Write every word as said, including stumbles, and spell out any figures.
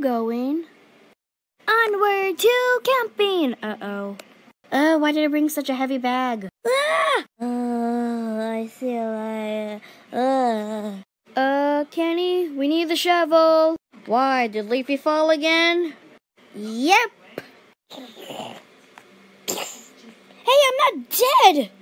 going? Onward to camping! Uh-oh. Uh, why did I bring such a heavy bag? Ah! Uh, I feel like... Uh. uh, Kenny, we need the shovel. Why, did Leafy fall again? Yep. Hey, I'm not dead!